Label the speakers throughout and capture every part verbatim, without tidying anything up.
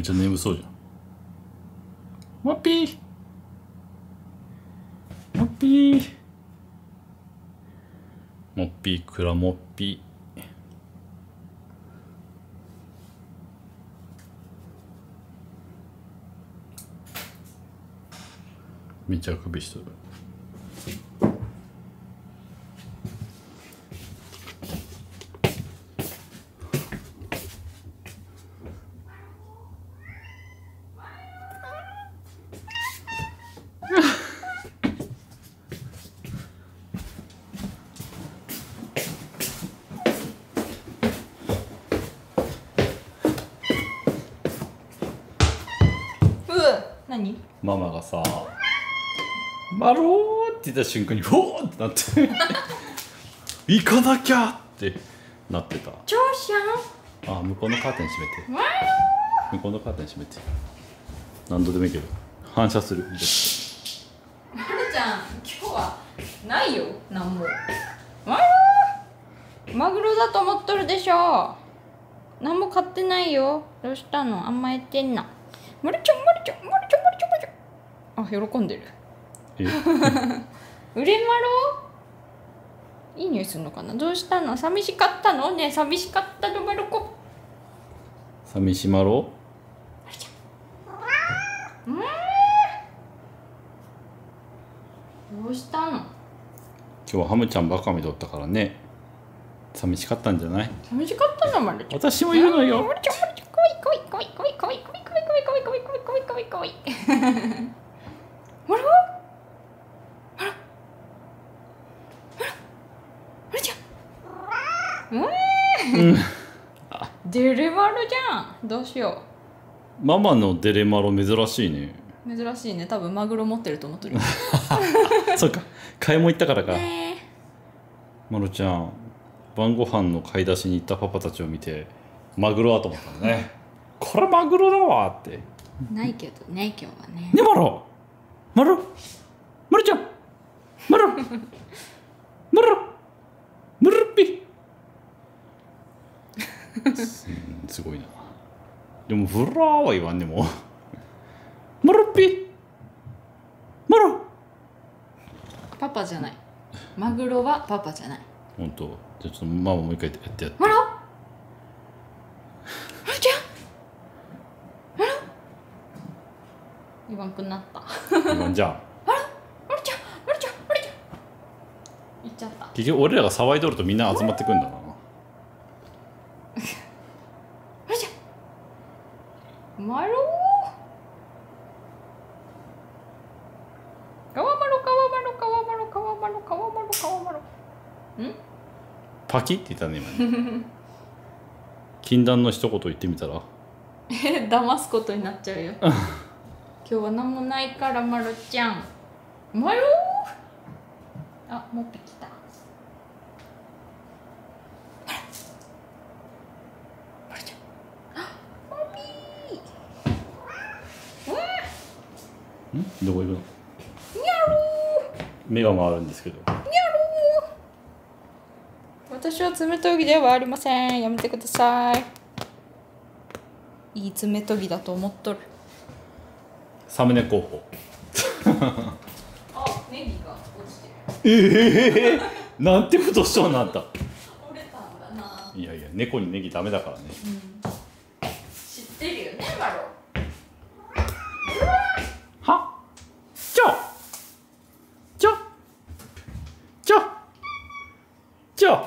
Speaker 1: ちゃ眠そうじゃん。もっぴーもっぴーもっぴーくらもっぴー。めっちゃあくびしとる。
Speaker 2: 何？
Speaker 1: ママがさ「マロー」って言った瞬間に「ほー」ってなって行かなきゃってなってた。
Speaker 2: 長シャン。
Speaker 1: あ、向こうのカーテン閉めて。
Speaker 2: わ
Speaker 1: 向こうのカーテン閉めて。何度でもいいけど反射する。
Speaker 2: ー。まるちゃん、今日はないよ、なんも。わー。マグロだと思っとるでしょ。なんも買ってないよ。どうしたの？甘えてんの。まるちゃん、まるちゃん、まるちゃん、まるちゃん、まるちゃん。あ、喜んでる。
Speaker 1: え
Speaker 2: うれまろ？いい匂いするのかな。どうしたの？寂しかったのね。寂しかったの、まる子。
Speaker 1: 寂しまろ
Speaker 2: うん。どうしたの？
Speaker 1: 今日はハムちゃんばかみとったからね、寂しかったんじゃない？
Speaker 2: 寂しかったの、まるちゃん。
Speaker 1: 私もいるのよ。
Speaker 2: まるちゃん、まるちゃん、かわいい、かわいい、かわいい、かわいい、かわいい、かわいい、かわいい、かわいい、かわいい、かわいい、かわいい、かわいい、かわいい。まる？まる？まるちゃん。うん。デレマルじゃん。どうしよ
Speaker 1: ママのデレマロ珍しいね。
Speaker 2: う。珍しいね。多分マグロ持ってると思ってる。
Speaker 1: そっか、買い物行ったからか。
Speaker 2: ね
Speaker 1: まるちゃん、晩ご飯の買い出しに行ったパパたちを見てマグロだと思ったのね。これマグロだわって。
Speaker 2: え。ないけどね、今日はね。
Speaker 1: ね、マロマロマルちゃんマロマロマルッピすすごいな。でもブラーは言わんでもマルッピマロ。
Speaker 2: パパじゃない。マグロはパパじゃない。
Speaker 1: ほんと。じゃあちょっとママもう一回やってやって。
Speaker 2: マロ？マルちゃん？マロ？言わんくなった。
Speaker 1: 言わんじゃん。
Speaker 2: マルちゃん、マルちゃん、マルちゃん。言っちゃった。
Speaker 1: 結局俺らが騒いどるとみんな集まってくんだな。
Speaker 2: マルちゃん。マロー。かわまろ、かわまろ、かわまろ、かわまろ、かわまろ、かわまろ。ん？
Speaker 1: パキって言ったね今ね。禁断の一言言ってみたら。
Speaker 2: え、騙すことになっちゃうよ。今日は何もないからまるちゃん。まろー。あ、持ってきた。まるちゃん。あ、マミー。うわ。
Speaker 1: んどこ行くの？
Speaker 2: にゃろ
Speaker 1: 目が回るんですけど。
Speaker 2: ー。にゃろー。私は爪研ぎではありません。やめてください。いい爪研ぎだと思っとる。
Speaker 1: サムネ候補。
Speaker 2: あ、ネギが落ちてる。
Speaker 1: ええー、なんて不としそうになった。
Speaker 2: 折れたんだな。
Speaker 1: いやいや、猫にネギダメだからね。
Speaker 2: うん、知ってるよね、マロ。
Speaker 1: はちょちょちょちょ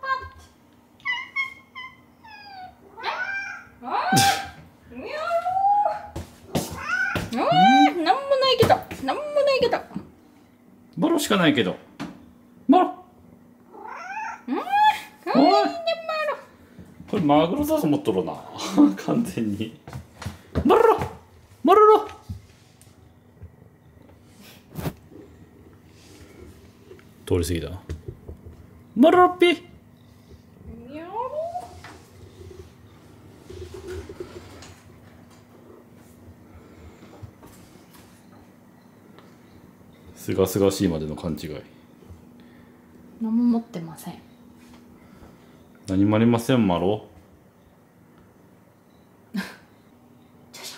Speaker 2: なんもないけど、なんもないけど。
Speaker 1: マロしかないけど。マロ
Speaker 2: うん、かわいいね、
Speaker 1: これマグロだと思っとるな。完全に。マロロマロロ通り過ぎた。マロロッピー。
Speaker 2: やろ
Speaker 1: すがすがしいまでの勘違い。
Speaker 2: 何も持ってません。
Speaker 1: 何もありません、マロ。
Speaker 2: じゃじゃ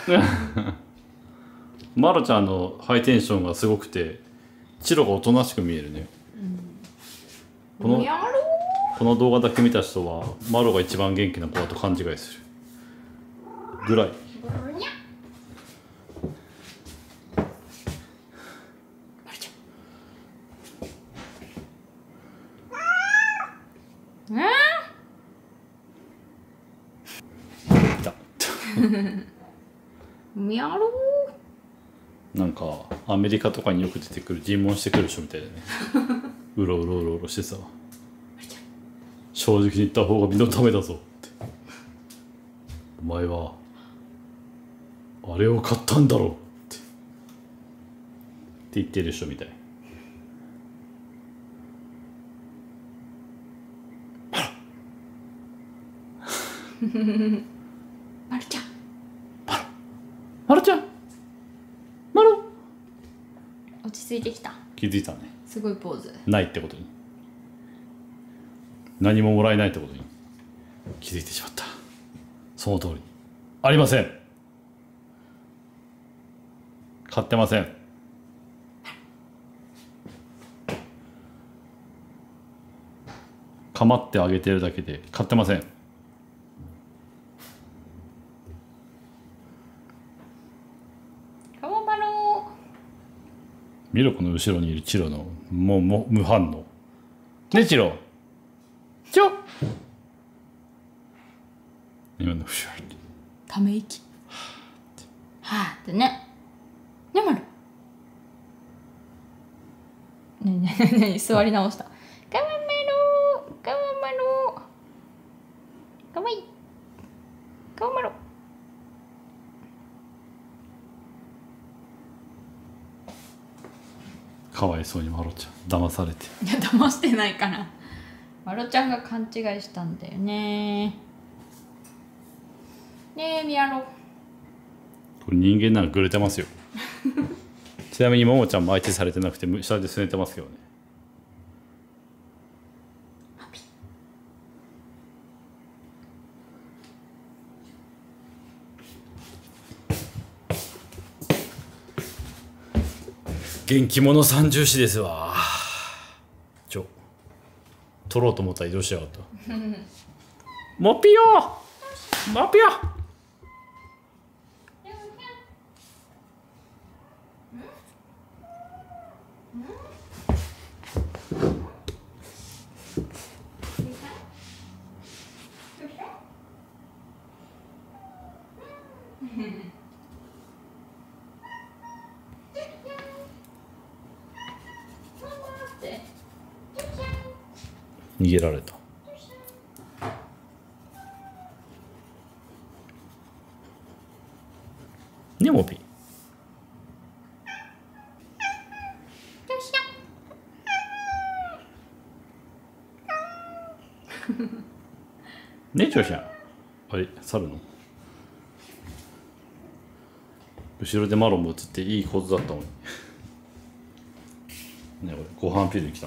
Speaker 1: マロちゃんのハイテンションがすごくてチロがおとなしく見えるね、うん、このこの動画だけ見た人はマロが一番元気な子だと勘違いするぐらい。
Speaker 2: ミャロ
Speaker 1: ーなんかアメリカとかによく出てくる尋問してくる人みたいだねうろうろうろうろしてさ、正直に言った方が身のためだぞって、お前はあれを買ったんだろうってって言ってる人みたい。
Speaker 2: マルちゃん
Speaker 1: マロちゃんマロ
Speaker 2: 落ち着いてきた。
Speaker 1: 気づいたね。
Speaker 2: すごいポーズ。
Speaker 1: ないってことに、何ももらえないってことに気づいてしまった。その通りありません。買ってません。構ってあげてるだけで買ってません。ミロコの後ろにいるチロのもうも無反応ね。チロチロ今のふしゃり
Speaker 2: ため息はあってね。ねまるねえねえねえ座り直した。かわまろかわまろかわいいかわまろ。
Speaker 1: かわいそうにマロちゃん騙されて。
Speaker 2: いや騙してないから、マロちゃんが勘違いしたんだよね。ねえミヤロ、
Speaker 1: これ人間ならぐれてますよちなみにももちゃんも相手されてなくて下で拗ねてますよね。元気者三重視ですわ。ちょ取ろうと思ったら移動しやがったモピヨモピヨ逃げられた。ねモピねちょうしゃんあれ去るの。後ろでマロンも映っていい構図だったのにね、これご飯フィルに来た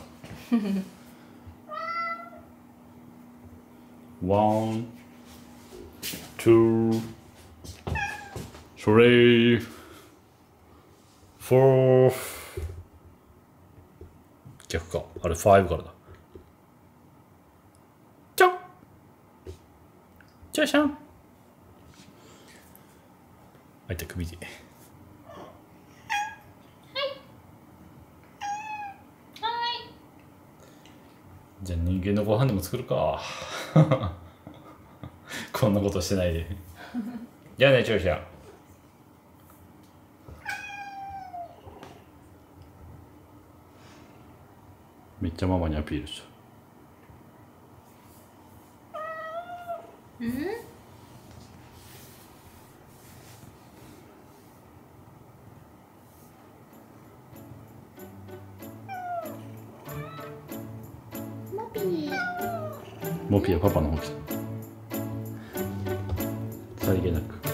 Speaker 1: ワン、ツー、スリー、フォー。逆か、あれファイブからだ。ちょ、ちょしゃん。あいた首で。じゃあ人間のご飯でも作るかこんなことしてないでじゃあね、長者めっちゃママにアピールした。うんモピーはパパの方来た。さりげなく。